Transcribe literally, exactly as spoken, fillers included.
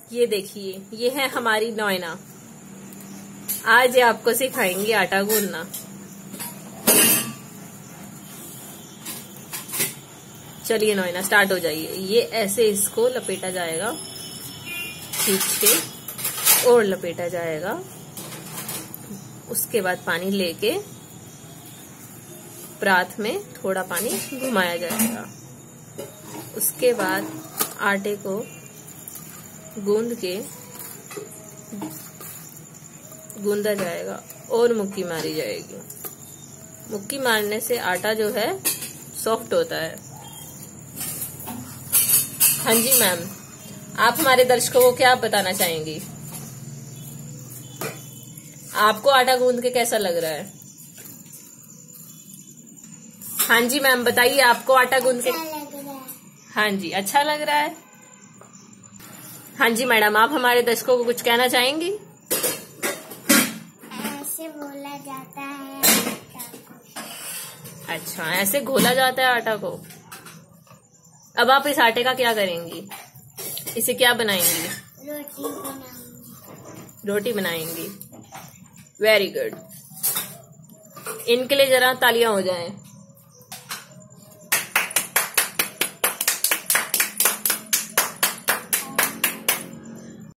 ये देखिए, ये है हमारी नॉयना। आज ये आपको सिखाएंगे आटा गूंदना। चलिए नॉयना, स्टार्ट हो जाइए। ये ऐसे इसको लपेटा जाएगा, खींच के और लपेटा जाएगा। उसके बाद पानी लेके परात में थोड़ा पानी घुमाया जाएगा। उसके बाद आटे को गूंद के गूंदा जाएगा और मुक्की मारी जाएगी। मुक्की मारने से आटा जो है सॉफ्ट होता है। हाँ जी मैम, आप हमारे दर्शकों को क्या बताना चाहेंगी? आपको आटा गूंद के कैसा लग रहा है? हाँ जी मैम, बताइए आपको आटा गूंद के हाँ जी अच्छा लग रहा है। हाँ जी मैडम, आप हमारे दर्शकों को कुछ कहना चाहेंगी? ऐसे घोला जाता है आटा को। अच्छा, ऐसे घोला जाता है आटा को। अब आप इस आटे का क्या करेंगी? इसे क्या बनाएंगी? रोटी बनाऊंगी। रोटी बनाएंगी। Very good. इनके लिए जरा तालियां हो जाएं।